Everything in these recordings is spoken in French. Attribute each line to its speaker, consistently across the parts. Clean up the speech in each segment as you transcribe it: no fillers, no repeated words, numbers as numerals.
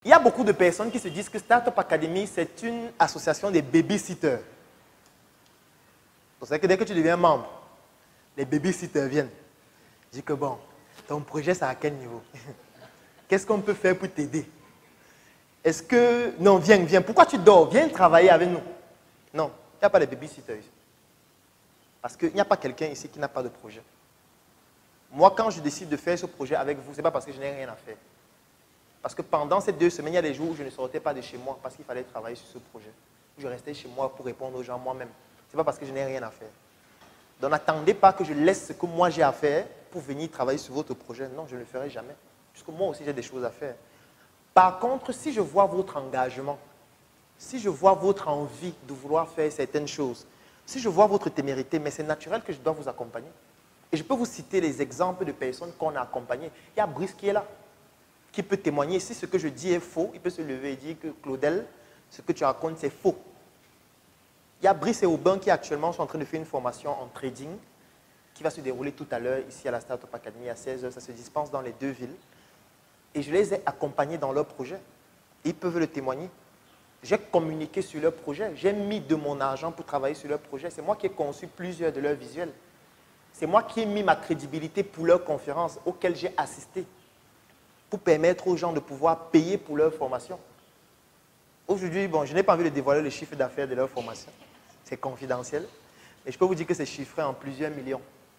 Speaker 1: Il y a beaucoup de personnes qui se disent que Startup Academy, c'est une association des babysitters. C'est que dès que tu deviens membre, les babysitters viennent. Je dis que bon, ton projet, c'est à quel niveau? Qu'est-ce qu'on peut faire pour t'aider? Est-ce que... Non, viens. Pourquoi tu dors? Viens travailler avec nous. Non, il n'y a pas de babysitters ici. Parce qu'il n'y a pas quelqu'un ici qui n'a pas de projet. Moi, quand je décide de faire ce projet avec vous, ce n'est pas parce que je n'ai rien à faire. Parce que pendant ces 2 semaines, il y a des jours où je ne sortais pas de chez moi parce qu'il fallait travailler sur ce projet. Je restais chez moi pour répondre aux gens moi-même. Ce n'est pas parce que je n'ai rien à faire. Donc n'attendez pas que je laisse ce que moi j'ai à faire pour venir travailler sur votre projet. Non, je ne le ferai jamais. Puisque moi aussi j'ai des choses à faire. Par contre, si je vois votre engagement, si je vois votre envie de vouloir faire certaines choses, si je vois votre témérité, mais c'est naturel que je dois vous accompagner. Et je peux vous citer les exemples de personnes qu'on a accompagnées. Il y a Brice qui est là, qui peut témoigner. Si ce que je dis est faux, il peut se lever et dire que Claudel, ce que tu racontes, c'est faux. Il y a Brice et Aubin qui actuellement sont en train de faire une formation en trading qui va se dérouler tout à l'heure ici à la Startup Academy à 16h. Ça se dispense dans les 2 villes. Et je les ai accompagnés dans leur projet. Ils peuvent le témoigner. J'ai communiqué sur leur projet. J'ai mis de mon argent pour travailler sur leur projet. C'est moi qui ai conçu plusieurs de leurs visuels. C'est moi qui ai mis ma crédibilité pour leurs conférences auxquelles j'ai assisté pour permettre aux gens de pouvoir payer pour leur formation. Aujourd'hui, bon, je n'ai pas envie de dévoiler le chiffre d'affaires de leur formation. C'est confidentiel. Et je peux vous dire que c'est chiffré en plusieurs millions.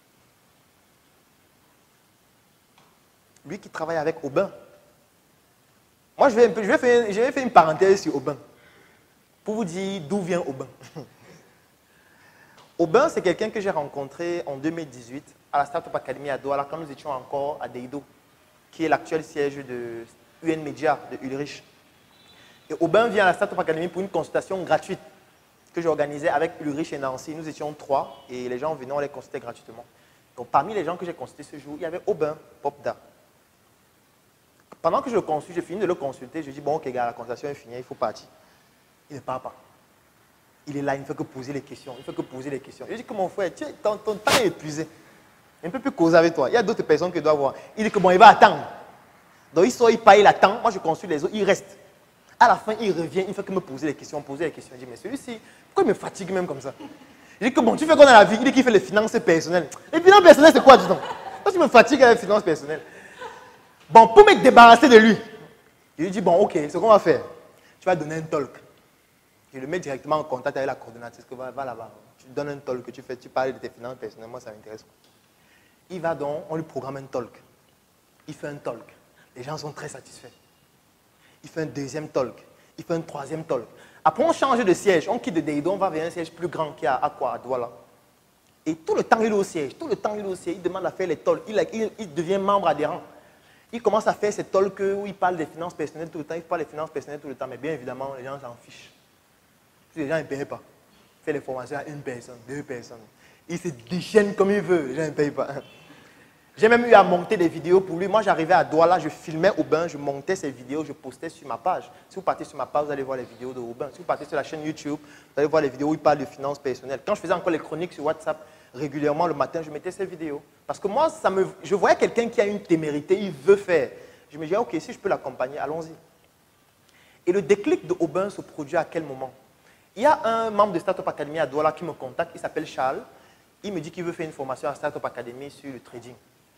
Speaker 1: Lui qui travaille avec Aubin. Moi, je vais faire une parenthèse sur Aubin. Pour vous dire d'où vient Aubin. Aubin, c'est quelqu'un que j'ai rencontré en 2018 à la Startup Academy à Douala, quand nous étions encore à Deido, qui est l'actuel siège de UN Media, de Ulrich. Et Aubin vient à la Startup Academy pour une consultation gratuite que j'organisais avec Ulrich et Nancy. Nous étions 3 et les gens venaient, on les consultait gratuitement. Donc parmi les gens que j'ai consultés ce jour, il y avait Aubin Popda. Pendant que je le consulte, j'ai fini de le consulter, je dis bon ok gars, la consultation est finie, il faut partir. Il ne part pas. Il est là, il ne fait que poser les questions, il ne fait que poser les questions. Je dis que mon frère, ton temps est épuisé. Il ne peut plus causer avec toi. Il y a d'autres personnes qui doivent voir. Il dit que bon, il va attendre. Donc il sort, il part, il attend. Moi je consulte les autres, il reste. À la fin, il revient, il ne fait que me poser les questions, Je dis mais celui-ci, pourquoi il me fatigue même comme ça? Je dis que bon, tu fais quoi dans la vie? Il dit qu'il fait les finances personnelles. Les finances personnelles, c'est quoi, dis donc? Toi, tu me fatigues avec les finances personnelles. Bon, pour me débarrasser de lui, je lui dis bon, ok, ce qu'on va faire, tu vas donner un talk. Je le mets directement en contact avec la coordonnatrice, que va là-bas. Tu donnes un talk, tu parles de tes finances personnelles, moi ça m'intéresse. Il va donc, on lui programme un talk. Il fait un talk. Les gens sont très satisfaits. Il fait un deuxième talk. Il fait un troisième talk. Après, on change de siège. On quitte de Deido, on va vers un siège plus grand qui est à quoi? À Douala. Et tout le temps, il est au siège. Il demande à faire les talks. Il devient membre adhérent. Il commence à faire ces talks où il parle des finances personnelles tout le temps. Il parle des finances personnelles tout le temps. Mais bien évidemment, les gens s'en fichent. Les gens ne payent pas. Il fait les formations à 1 personne, 2 personnes. Il se déchaîne comme il veut. Les gens ne payent pas. J'ai même eu à monter des vidéos pour lui. Moi, j'arrivais à Douala, je filmais Aubin, je montais ces vidéos, je postais sur ma page. Si vous partez sur ma page, vous allez voir les vidéos de Aubin. Si vous partez sur la chaîne YouTube, vous allez voir les vidéos où il parle de finances personnelles. Quand je faisais encore les chroniques sur WhatsApp, régulièrement le matin, je mettais ces vidéos. Parce que moi, je voyais quelqu'un qui a une témérité, il veut faire. Je me disais, ok, si je peux l'accompagner, allons-y. Et le déclic de Aubin se produit à quel moment? Il y a un membre de Startup Academy à Douala qui me contacte, il s'appelle Charles. Il me dit qu'il veut faire une formation à Startup Academy sur le trading.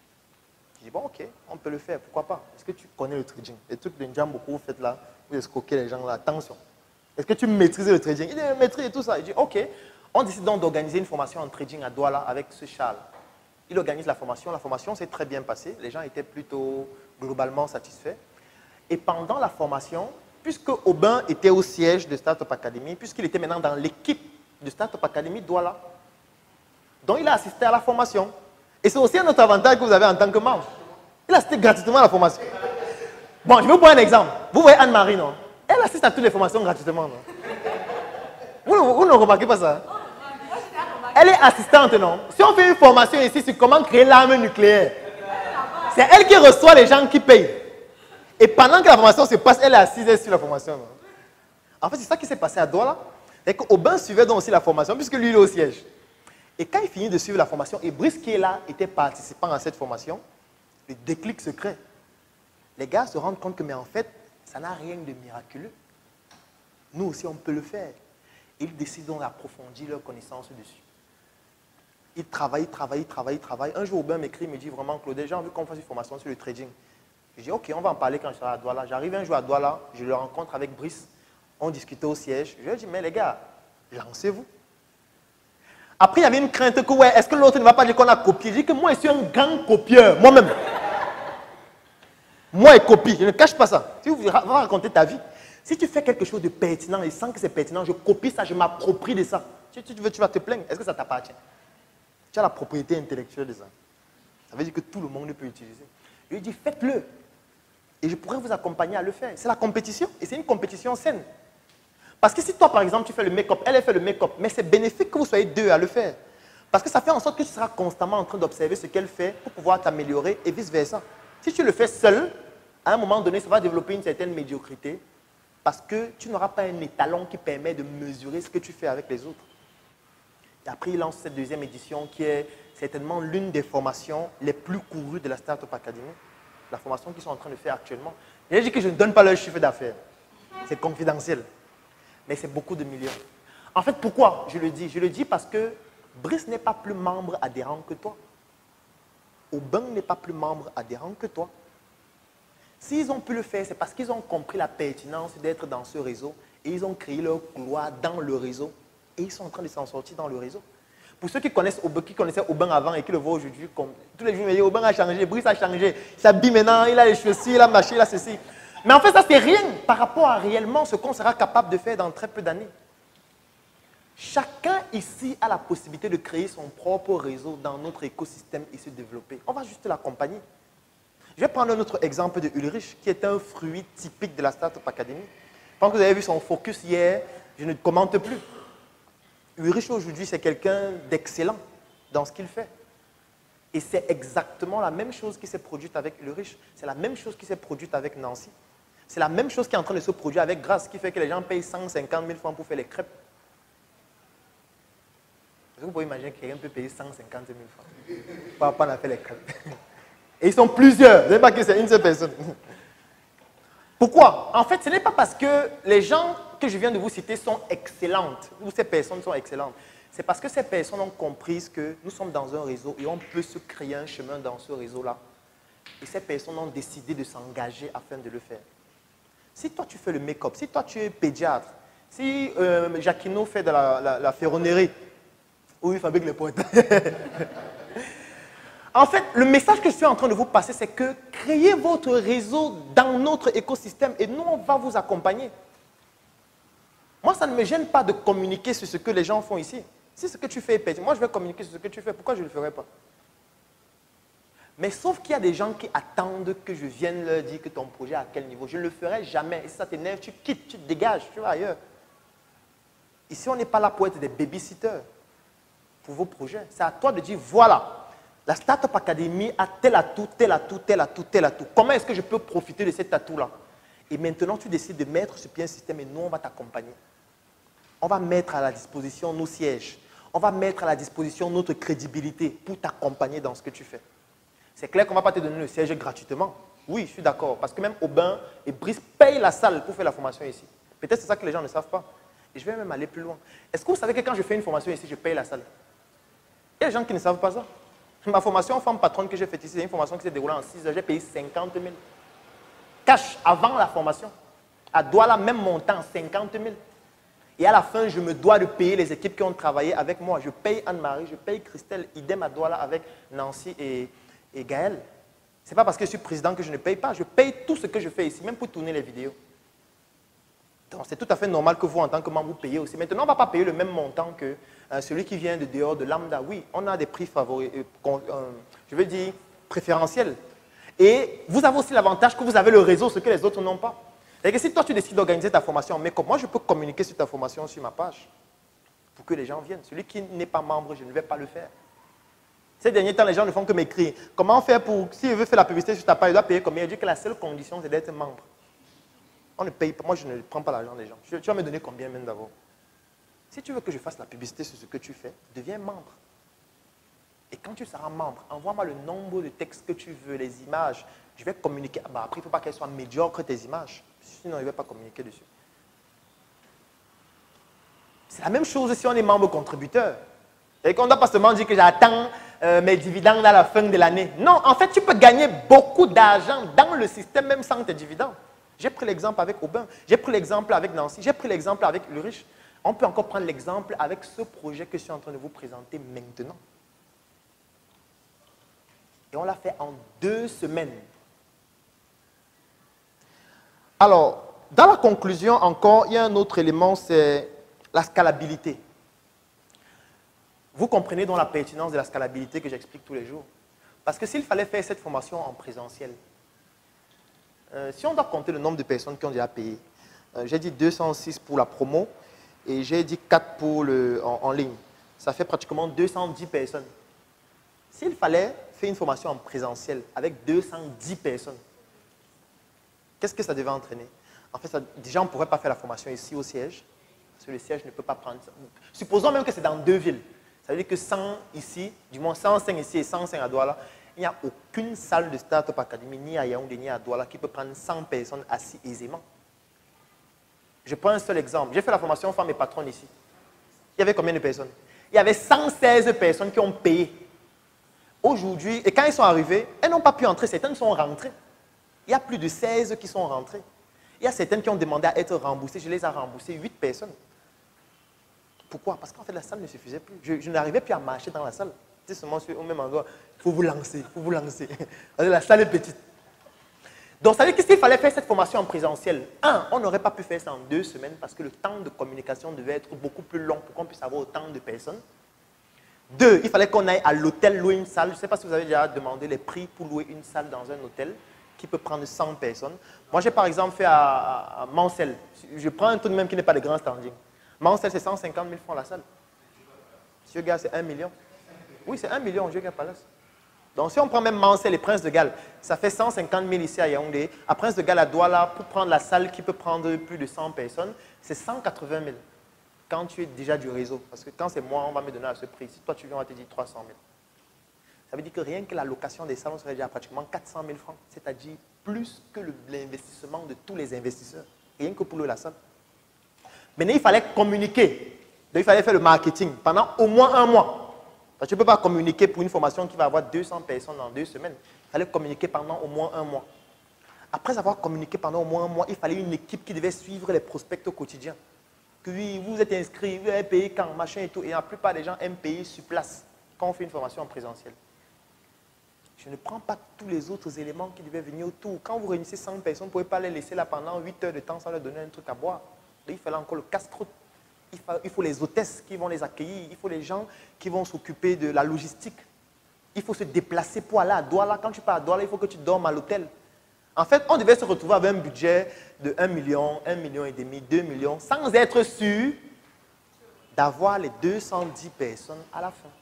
Speaker 1: Je dis, bon, ok, on peut le faire, pourquoi pas? Est-ce que tu connais le trading? Les trucs de Njambo que vous faites là, vous escroquez les gens là, attention. Est-ce que tu maîtrises le trading? Il dit, maîtrise et tout ça. Je dis, ok. On décide donc d'organiser une formation en trading à Douala avec ce Charles. Il organise la formation s'est très bien passée, les gens étaient plutôt globalement satisfaits. Et pendant la formation, puisque Aubin était au siège de Startup Academy, puisqu'il était maintenant dans l'équipe de Startup Academy Douala, donc il a assisté à la formation. Et c'est aussi un autre avantage que vous avez en tant que membre. Il a assisté gratuitement à la formation. Bon, je vais vous prendre un exemple. Vous voyez Anne-Marie, non? Elle assiste à toutes les formations gratuitement, non? Vous ne remarquez pas ça? Elle est assistante, non? Si on fait une formation ici sur comment créer l'arme nucléaire, c'est elle qui reçoit les gens qui payent. Et pendant que la formation se passe, elle est assise sur la formation. Non? En fait, c'est ça qui s'est passé à Douala. Et qu'Aubin suivait donc aussi la formation, puisque lui, il est au siège. Et quand il finit de suivre la formation, et Brice qui est là, était participant à cette formation, le déclic se crée. Les gars se rendent compte que, mais en fait, Ça n'a rien de miraculeux. Nous aussi, on peut le faire. Ils décident d'approfondir leurs connaissances dessus. Ils travaillent. Un jour, Aubin m'écrit, il me dit vraiment, Claude, j'ai envie qu'on fasse une formation sur le trading. Je dis, ok, on va en parler quand je serai à Douala. J'arrive un jour à Douala, je le rencontre avec Brice. On discutait au siège. Je lui ai dit, mais les gars, lancez-vous. Après, il y avait une crainte que, ouais, est-ce que l'autre ne va pas dire qu'on a copié? Je dis que moi, je suis un grand copieur, moi-même. Moi, je copie, je ne cache pas ça. Si vous vas raconter ta vie, si tu fais quelque chose de pertinent et sans que c'est pertinent, je copie ça, je m'approprie de ça. Si tu veux, tu vas te plaindre. Est-ce que ça t'appartient? Tu as la propriété intellectuelle de ça. Ça veut dire que tout le monde peut utiliser. Je lui dis, faites-le. Et je pourrais vous accompagner à le faire. C'est la compétition. Et c'est une compétition saine. Parce que si toi, par exemple, tu fais le make-up, elle fait le make-up, mais c'est bénéfique que vous soyez deux à le faire. Parce que ça fait en sorte que tu seras constamment en train d'observer ce qu'elle fait pour pouvoir t'améliorer et vice-versa. Si tu le fais seul, à un moment donné, ça va développer une certaine médiocrité parce que tu n'auras pas un étalon qui permet de mesurer ce que tu fais avec les autres. Et après, il lance cette deuxième édition qui est certainement l'une des formations les plus courues de la Startup Academy. La formation qu'ils sont en train de faire actuellement. J'ai dit que je ne donne pas leur chiffre d'affaires. C'est confidentiel. Mais c'est beaucoup de millions. En fait, pourquoi je le dis? Je le dis parce que Brice n'est pas plus membre adhérent que toi. Aubin n'est pas plus membre adhérent que toi. S'ils ont pu le faire, c'est parce qu'ils ont compris la pertinence d'être dans ce réseau et ils ont créé leur couloir dans le réseau et ils sont en train de s'en sortir dans le réseau. Pour ceux qui connaissent Aubin, qui connaissaient Aubin avant et qui le voient aujourd'hui, tous les jours, ils me disent Aubin a changé, Brice a changé, il s'habille maintenant, il a les cheveux, il a marché, il a ceci. Mais en fait, ça, c'est rien par rapport à réellement ce qu'on sera capable de faire dans très peu d'années. Chacun ici a la possibilité de créer son propre réseau dans notre écosystème et se développer. On va juste l'accompagner. Je vais prendre un autre exemple de Ulrich, qui est un fruit typique de la Startup Academy. Je pense que vous avez vu son focus hier, je ne commente plus. Ulrich, aujourd'hui, c'est quelqu'un d'excellent dans ce qu'il fait. Et c'est exactement la même chose qui s'est produite avec Ulrich. C'est la même chose qui s'est produite avec Nancy. C'est la même chose qui est en train de se produire avec Grace, qui fait que les gens payent 150 000 francs pour faire les crêpes. Est-ce que vous pouvez imaginer que quelqu'un peut payer 150 000 francs pour apprendre à faire les crêpes? Et ils sont plusieurs. Vous ne savez pas que c'est une seule personne. Pourquoi? En fait, ce n'est pas parce que les gens que je viens de vous citer sont excellentes, ou ces personnes sont excellentes. C'est parce que ces personnes ont compris que nous sommes dans un réseau et on peut se créer un chemin dans ce réseau-là. Et ces personnes ont décidé de s'engager afin de le faire. Si toi, tu fais le make-up, si toi, tu es pédiatre, si Jacquino fait de la ferronnerie, où il fabrique les pointes. En fait, le message que je suis en train de vous passer, c'est que créez votre réseau dans notre écosystème et nous, on va vous accompagner. Moi, ça ne me gêne pas de communiquer sur ce que les gens font ici. Si ce que tu fais est pertinent, moi, je vais communiquer sur ce que tu fais. Pourquoi je ne le ferais pas? Mais sauf qu'il y a des gens qui attendent que je vienne leur dire que ton projet est à quel niveau. Je ne le ferai jamais. Et si ça t'énerve, tu quittes, tu te dégages, tu vas ailleurs. Ici, on n'est pas là pour être des babysitters pour vos projets. C'est à toi de dire, voilà, la Startup Academy a tel atout, tel atout, tel atout, tel atout. Comment est-ce que je peux profiter de cet atout-là? Et maintenant, tu décides de mettre sur pied un système et nous, on va t'accompagner. On va mettre à la disposition nos sièges. On va mettre à la disposition notre crédibilité pour t'accompagner dans ce que tu fais. C'est clair qu'on ne va pas te donner le siège gratuitement. Oui, je suis d'accord. Parce que même Aubin et Brice payent la salle pour faire la formation ici. Peut-être c'est ça que les gens ne savent pas. Et je vais même aller plus loin. Est-ce que vous savez que quand je fais une formation ici, je paye la salle? Il y a des gens qui ne savent pas ça. Ma formation femme patronne que j'ai faite ici, c'est une formation qui s'est déroulée en 6 heures. J'ai payé 50 000. Cash avant la formation. À Douala, même montant, 50 000. Et à la fin, je me dois de payer les équipes qui ont travaillé avec moi. Je paye Anne-Marie, je paye Christelle, idem à Douala avec Nancy et Gaël. Ce n'est pas parce que je suis président que je ne paye pas. Je paye tout ce que je fais ici, même pour tourner les vidéos. Donc, c'est tout à fait normal que vous, en tant que membre, vous payez aussi. Maintenant, on ne va pas payer le même montant que celui qui vient de dehors, de lambda. Oui, on a des prix favoris, je veux dire préférentiels. Et vous avez aussi l'avantage que vous avez le réseau, ce que les autres n'ont pas. Et que si toi, tu décides d'organiser ta formation en make-up, moi, je peux communiquer sur ta formation sur ma page pour que les gens viennent. Celui qui n'est pas membre, je ne vais pas le faire. Ces derniers temps, les gens ne font que m'écrire. Comment faire pour, s'il veut faire la publicité sur ta page, il doit payer combien? Je dis que la seule condition, c'est d'être membre. On ne paye pas. Moi, je ne prends pas l'argent des gens. Tu vas me donner combien même d'abord? Si tu veux que je fasse la publicité sur ce que tu fais, deviens membre. Et quand tu seras membre, envoie-moi le nombre de textes que tu veux, les images. Je vais communiquer. Bah, après, il ne faut pas qu'elles soient médiocres, tes images. Sinon, il ne va pas communiquer dessus. C'est la même chose si on est membre contributeur. Et qu'on ne doit pas seulement dire que j'attends mes dividendes à la fin de l'année. Non, en fait, tu peux gagner beaucoup d'argent dans le système même sans tes dividendes. J'ai pris l'exemple avec Aubin, j'ai pris l'exemple avec Nancy, j'ai pris l'exemple avec Ulrich. On peut encore prendre l'exemple avec ce projet que je suis en train de vous présenter maintenant. Et on l'a fait en 2 semaines. Alors, dans la conclusion encore, il y a un autre élément, c'est la scalabilité. Vous comprenez donc la pertinence de la scalabilité que j'explique tous les jours. Parce que s'il fallait faire cette formation en présentiel, si on doit compter le nombre de personnes qui ont déjà payé, j'ai dit 206 pour la promo et j'ai dit 4 pour en ligne. Ça fait pratiquement 210 personnes. S'il fallait faire une formation en présentiel avec 210 personnes, qu'est-ce que ça devait entraîner? En fait, déjà, on ne pourrait pas faire la formation ici au siège, parce que le siège ne peut pas prendre ça. Supposons même que c'est dans 2 villes. Ça veut dire que 100 ici, du moins 105 ici et 105 à Douala, il n'y a aucune salle de Startup Academy, ni à Yaoundé, ni à Douala, qui peut prendre 100 personnes assises aisément. Je prends un seul exemple. J'ai fait la formation Femmes et Patronnes ici. Il y avait combien de personnes? Il y avait 116 personnes qui ont payé. Aujourd'hui, et quand ils sont arrivés, elles n'ont pas pu entrer, certaines sont rentrées. Il y a plus de 16 qui sont rentrées. Il y a certaines qui ont demandé à être remboursées. Je les ai remboursées, 8 personnes. Pourquoi? Parce qu'en fait, la salle ne suffisait plus. Je n'arrivais plus à marcher dans la salle. C'est seulement au même endroit. Il faut vous lancer, il faut vous lancer. La salle est petite. Donc, ça veut dire que s'il fallait faire cette formation en présentiel, on n'aurait pas pu faire ça en 2 semaines parce que le temps de communication devait être beaucoup plus long pour qu'on puisse avoir autant de personnes. 2, il fallait qu'on aille à l'hôtel louer une salle. Je ne sais pas si vous avez déjà demandé les prix pour louer une salle dans un hôtel qui peut prendre 100 personnes. Moi, j'ai par exemple fait à Mansell. Je prends un truc même qui n'est pas de grand standing. Mansell, c'est 150 000 francs la salle. Monsieur Gars, c'est 1 million. Oui, c'est 1 million, Monsieur Gars Palace. Donc, si on prend même Mansell et Prince de Galles, ça fait 150 000 ici à Yaoundé. À Prince de Galles, à Douala, pour prendre la salle qui peut prendre plus de 100 personnes, c'est 180 000. Quand tu es déjà du réseau. Parce que quand c'est moi, on va me donner à ce prix. Si toi, tu viens, on va te dire 300 000. Ça veut dire que rien que la location des salles, on serait déjà à pratiquement 400 000 francs. C'est-à-dire plus que l'investissement de tous les investisseurs. Rien que pour louer la salle. Maintenant, il fallait communiquer. Donc, il fallait faire le marketing pendant au moins 1 mois. Parce que tu ne peux pas communiquer pour une formation qui va avoir 200 personnes dans 2 semaines. Il fallait communiquer pendant au moins 1 mois. Après avoir communiqué pendant au moins 1 mois, il fallait une équipe qui devait suivre les prospects au quotidien. Que oui, vous êtes inscrits, vous avez payé quand, machin et tout. Et la plupart des gens aiment payer sur place quand on fait une formation en présentiel. Je ne prends pas tous les autres éléments qui devaient venir autour. Quand vous réunissez 100 personnes, vous ne pouvez pas les laisser là pendant 8 heures de temps sans leur donner un truc à boire. Il fallait encore le casse-croûte. Il faut les hôtesses qui vont les accueillir. Il faut les gens qui vont s'occuper de la logistique. Il faut se déplacer pour aller à Douala. Quand tu pars à Douala, il faut que tu dormes à l'hôtel. En fait, on devait se retrouver avec un budget de 1 million, 1,5 million, 2 millions, sans être sûr d'avoir les 210 personnes à la fin.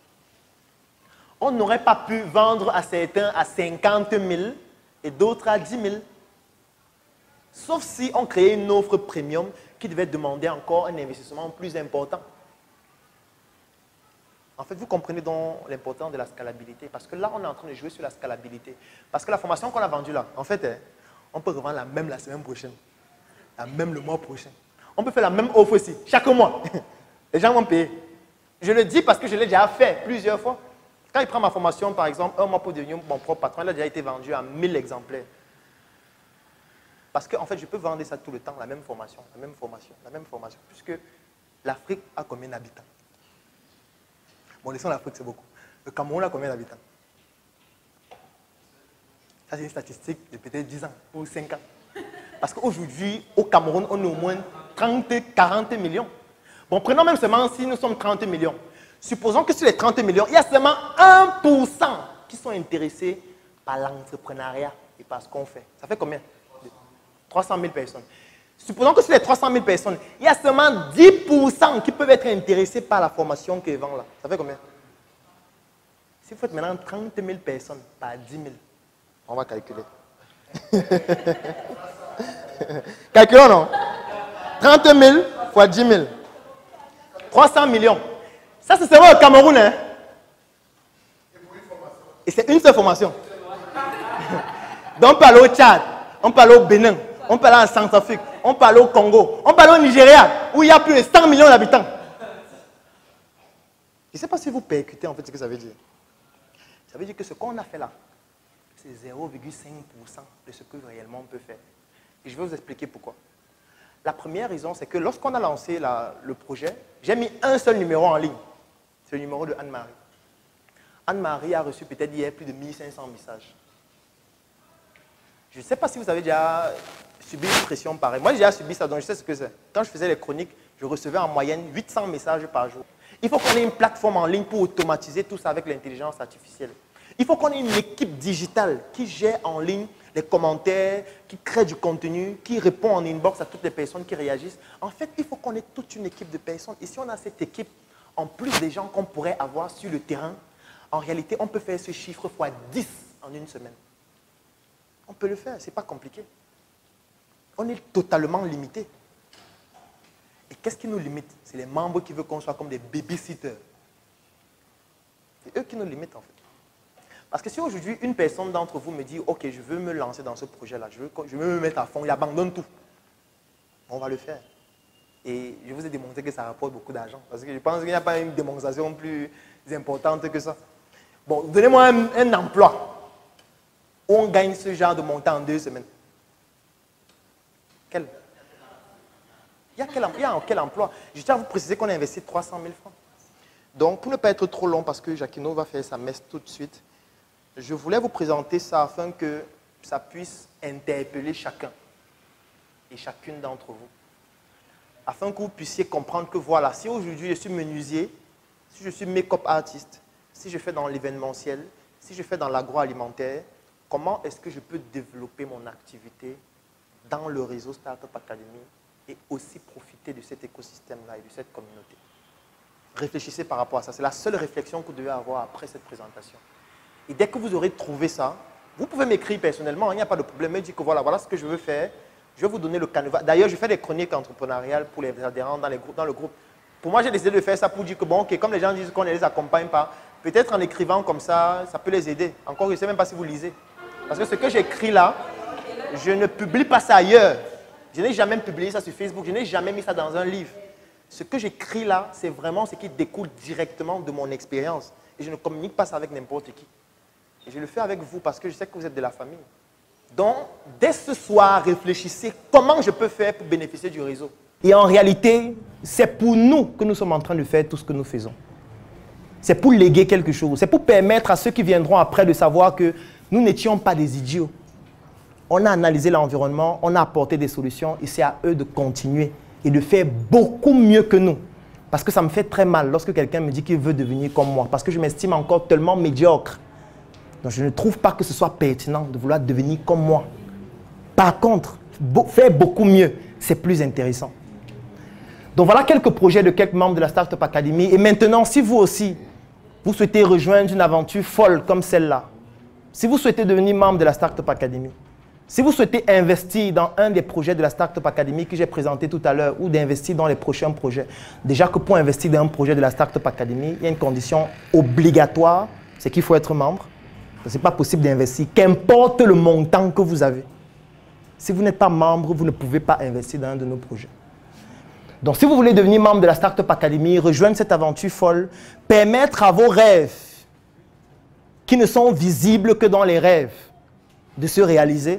Speaker 1: On n'aurait pas pu vendre à certains à 50 000 et d'autres à 10 000. Sauf si on créait une offre premium qui devait demander encore un investissement plus important. En fait, vous comprenez donc l'importance de la scalabilité. Parce que là, on est en train de jouer sur la scalabilité. Parce que la formation qu'on a vendue là, en fait, on peut revendre la même la semaine prochaine. La même le mois prochain. On peut faire la même offre aussi, chaque mois. Les gens vont payer. Je le dis parce que je l'ai déjà fait plusieurs fois. Quand il prend ma formation, par exemple, 1 mois pour devenir mon propre patron, elle a déjà été vendue à 1000 exemplaires. Parce qu'en fait, je peux vendre ça tout le temps, la même formation, la même formation, la même formation. Puisque l'Afrique a combien d'habitants? Bon, laissons l'Afrique, c'est beaucoup. Le Cameroun a combien d'habitants? Ça, c'est une statistique de peut-être 10 ans ou 5 ans. Parce qu'aujourd'hui, au Cameroun, on est au moins 30, 40 millions. Bon, prenons même seulement si nous sommes 30 millions. Supposons que sur les 30 millions, il y a seulement 1% qui sont intéressés par l'entrepreneuriat et par ce qu'on fait. Ça fait combien? 300 000 personnes. Supposons que sur les 300 000 personnes, il y a seulement 10% qui peuvent être intéressés par la formation qu'ils vendent là. Ça fait combien? Si vous faites maintenant 30 000 personnes par 10 000, on va calculer. Calculons, non? 30 000 fois 10 000. 300 millions. Ça, c'est seulement au Cameroun, hein? Et c'est une seule formation. Donc, on peut aller au Tchad, on peut aller au Bénin, On peut aller en Centrafrique, on peut aller au Congo, on peut aller au Nigeria, où il y a plus de 100 millions d'habitants. Je ne sais pas si vous percutez en fait ce que ça veut dire. Ça veut dire que ce qu'on a fait là, c'est 0,5% de ce que réellement on peut faire. Et je vais vous expliquer pourquoi. La première raison, c'est que lorsqu'on a lancé le projet, j'ai mis un seul numéro en ligne. C'est le numéro de Anne-Marie. Anne-Marie a reçu peut-être hier plus de 1500 messages. Je ne sais pas si vous avez déjà subi une pression pareille. Moi, j'ai déjà subi ça, donc je sais ce que c'est. Quand je faisais les chroniques, je recevais en moyenne 800 messages par jour. Il faut qu'on ait une plateforme en ligne pour automatiser tout ça avec l'intelligence artificielle. Il faut qu'on ait une équipe digitale qui gère en ligne les commentaires, qui crée du contenu, qui répond en inbox à toutes les personnes qui réagissent. En fait, il faut qu'on ait toute une équipe de personnes. Et si on a cette équipe, en plus des gens qu'on pourrait avoir sur le terrain, en réalité, on peut faire ce chiffre fois 10 en une semaine. On peut le faire, ce n'est pas compliqué. On est totalement limité. Et qu'est-ce qui nous limite? C'est les membres qui veulent qu'on soit comme des babysitters. C'est eux qui nous limitent en fait. Parce que si aujourd'hui, une personne d'entre vous me dit « Ok, je veux me lancer dans ce projet-là, je veux me mettre à fond, il abandonne tout. » On va le faire. Et je vous ai démontré que ça rapporte beaucoup d'argent. Parce que je pense qu'il n'y a pas une démonstration plus importante que ça. Bon, donnez-moi un emploi où on gagne ce genre de montant en 2 semaines. Quel? Il y a quel emploi? Je tiens à vous préciser qu'on a investi 300 000 francs. Donc, pour ne pas être trop long, parce que Jacquino va faire sa messe tout de suite, je voulais vous présenter ça afin que ça puisse interpeller chacun et chacune d'entre vous. Afin que vous puissiez comprendre que voilà, si aujourd'hui je suis menuisier, si je suis make-up artiste, si je fais dans l'événementiel, si je fais dans l'agroalimentaire, comment est-ce que je peux développer mon activité dans le réseau Startup Academy et aussi profiter de cet écosystème-là et de cette communauté. Réfléchissez par rapport à ça. C'est la seule réflexion que vous devez avoir après cette présentation. Et dès que vous aurez trouvé ça, vous pouvez m'écrire personnellement, il n'y a pas de problème. Me dire que voilà ce que je veux faire. Je vais vous donner le canevas. D'ailleurs, je fais des chroniques entrepreneuriales pour les adhérents dans le groupe. Pour moi, j'ai décidé de faire ça pour dire que bon, ok, comme les gens disent qu'on ne les accompagne pas, peut-être en écrivant comme ça, ça peut les aider. Encore, je ne sais même pas si vous lisez. Parce que ce que j'écris là, je ne publie pas ça ailleurs. Je n'ai jamais publié ça sur Facebook, je n'ai jamais mis ça dans un livre. Ce que j'écris là, c'est vraiment ce qui découle directement de mon expérience. Et je ne communique pas ça avec n'importe qui. Et je le fais avec vous parce que je sais que vous êtes de la famille. Donc, dès ce soir, réfléchissez comment je peux faire pour bénéficier du réseau. Et en réalité, c'est pour nous que nous sommes en train de faire tout ce que nous faisons. C'est pour léguer quelque chose. C'est pour permettre à ceux qui viendront après de savoir que nous n'étions pas des idiots. On a analysé l'environnement, on a apporté des solutions et c'est à eux de continuer et de faire beaucoup mieux que nous. Parce que ça me fait très mal lorsque quelqu'un me dit qu'il veut devenir comme moi. Parce que je m'estime encore tellement médiocre. Donc je ne trouve pas que ce soit pertinent de vouloir devenir comme moi. Par contre, faire beaucoup mieux, c'est plus intéressant. Donc voilà quelques projets de quelques membres de la Startup Academy. Et maintenant, si vous aussi, vous souhaitez rejoindre une aventure folle comme celle-là, si vous souhaitez devenir membre de la Startup Academy, si vous souhaitez investir dans un des projets de la Startup Academy que j'ai présenté tout à l'heure ou d'investir dans les prochains projets, déjà que pour investir dans un projet de la Startup Academy, il y a une condition obligatoire, c'est qu'il faut être membre. Ce n'est pas possible d'investir, qu'importe le montant que vous avez. Si vous n'êtes pas membre, vous ne pouvez pas investir dans un de nos projets. Donc, si vous voulez devenir membre de la Startup Academy, rejoindre cette aventure folle, permettre à vos rêves, qui ne sont visibles que dans les rêves, de se réaliser,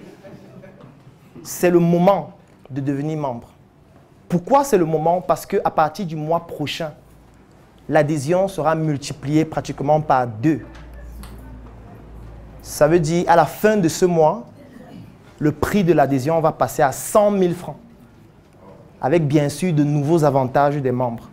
Speaker 1: c'est le moment de devenir membre. Pourquoi c'est le moment? Parce qu'à partir du mois prochain, l'adhésion sera multipliée pratiquement par 2. Ça veut dire, à la fin de ce mois, le prix de l'adhésion va passer à 100 000 francs. Avec bien sûr de nouveaux avantages des membres.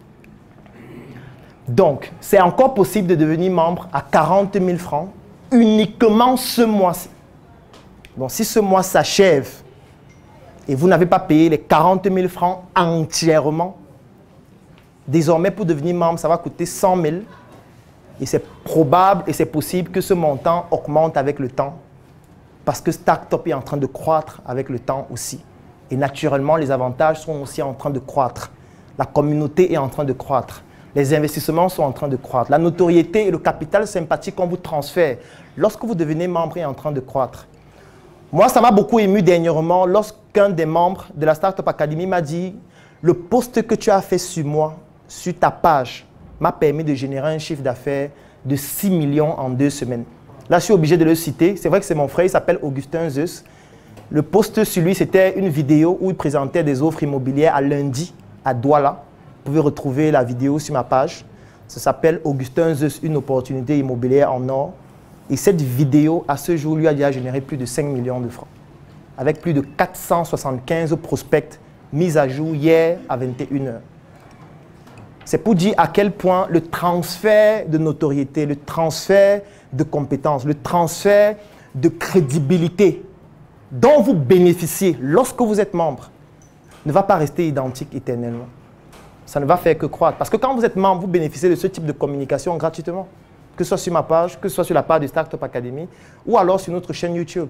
Speaker 1: Donc, c'est encore possible de devenir membre à 40 000 francs uniquement ce mois-ci. Donc, si ce mois s'achève et vous n'avez pas payé les 40 000 francs entièrement, désormais, pour devenir membre, ça va coûter 100 000. Et c'est probable et c'est possible que ce montant augmente avec le temps parce que Startup est en train de croître avec le temps aussi. Et naturellement, les avantages sont aussi en train de croître. La communauté est en train de croître. Les investissements sont en train de croître. La notoriété et le capital sympathique qu'on vous transfère lorsque vous devenez membre est en train de croître. Moi, ça m'a beaucoup ému dernièrement qu'un des membres de la Startup Academy m'a dit « Le post que tu as fait sur moi, sur ta page, m'a permis de générer un chiffre d'affaires de 6 millions en 2 semaines. » Là, je suis obligé de le citer. C'est vrai que c'est mon frère, il s'appelle Augustin Zeus. Le post sur lui, c'était une vidéo où il présentait des offres immobilières à lundi à Douala. Vous pouvez retrouver la vidéo sur ma page. Ça s'appelle Augustin Zeus, une opportunité immobilière en or. Et cette vidéo, à ce jour, lui a déjà généré plus de 5 millions de francs. Avec plus de 475 prospects mis à jour hier à 21 h. C'est pour dire à quel point le transfert de notoriété, le transfert de compétences, le transfert de crédibilité dont vous bénéficiez lorsque vous êtes membre ne va pas rester identique éternellement. Ça ne va faire que croître. Parce que quand vous êtes membre, vous bénéficiez de ce type de communication gratuitement. Que ce soit sur ma page, que ce soit sur la page de Startup Academy ou alors sur notre chaîne YouTube.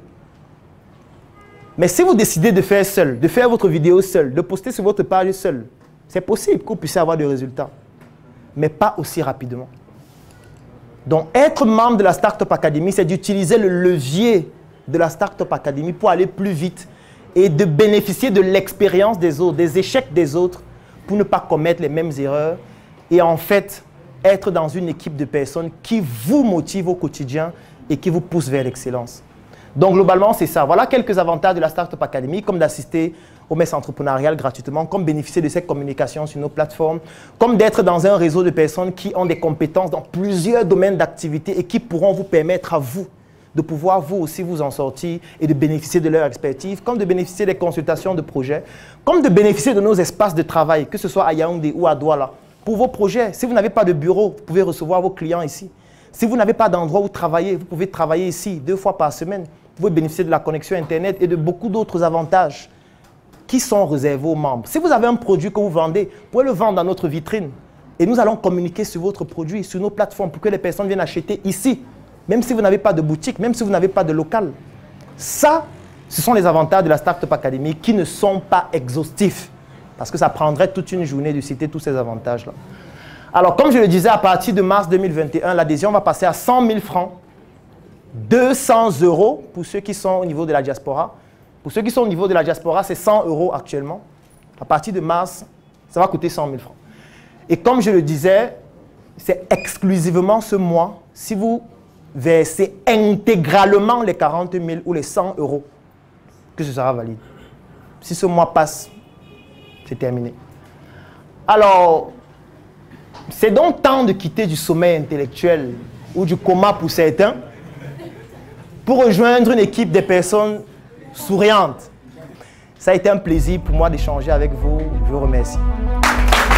Speaker 1: Mais si vous décidez de faire seul, de faire votre vidéo seul, de poster sur votre page seul, c'est possible que vous puissiez avoir des résultats. Mais pas aussi rapidement. Donc, être membre de la Startup Academy, c'est d'utiliser le levier de la Startup Academy pour aller plus vite et de bénéficier de l'expérience des autres, des échecs des autres, pour ne pas commettre les mêmes erreurs et en fait, être dans une équipe de personnes qui vous motivent au quotidien et qui vous poussent vers l'excellence. Donc, globalement, c'est ça. Voilà quelques avantages de la Startup Academy, comme d'assister aux messes entrepreneuriales gratuitement, comme bénéficier de cette communication sur nos plateformes, comme d'être dans un réseau de personnes qui ont des compétences dans plusieurs domaines d'activité et qui pourront vous permettre à vous de pouvoir vous aussi vous en sortir et de bénéficier de leur expertise, comme de bénéficier des consultations de projets, comme de bénéficier de nos espaces de travail, que ce soit à Yaoundé ou à Douala. Pour vos projets, si vous n'avez pas de bureau, vous pouvez recevoir vos clients ici. Si vous n'avez pas d'endroit où travailler, vous pouvez travailler ici 2 fois par semaine. Vous pouvez bénéficier de la connexion Internet et de beaucoup d'autres avantages qui sont réservés aux membres. Si vous avez un produit que vous vendez, vous pouvez le vendre dans notre vitrine. Et nous allons communiquer sur votre produit, sur nos plateformes pour que les personnes viennent acheter ici. Même si vous n'avez pas de boutique, même si vous n'avez pas de local. Ça, ce sont les avantages de la Startup Academy qui ne sont pas exhaustifs. Parce que ça prendrait toute une journée de citer tous ces avantages-là. Alors, comme je le disais, à partir de mars 2021, l'adhésion va passer à 100 000 francs. 200 € pour ceux qui sont au niveau de la diaspora. Pour ceux qui sont au niveau de la diaspora, c'est 100 € actuellement. À partir de mars, ça va coûter 100 000 francs. Et comme je le disais, c'est exclusivement ce mois, si vous versez intégralement les 40 000 ou les 100 € que ce sera valide. Si ce mois passe, c'est terminé. Alors, c'est donc temps de quitter du sommeil intellectuel ou du coma pour certains pour rejoindre une équipe de personnes souriantes. Ça a été un plaisir pour moi d'échanger avec vous. Je vous remercie.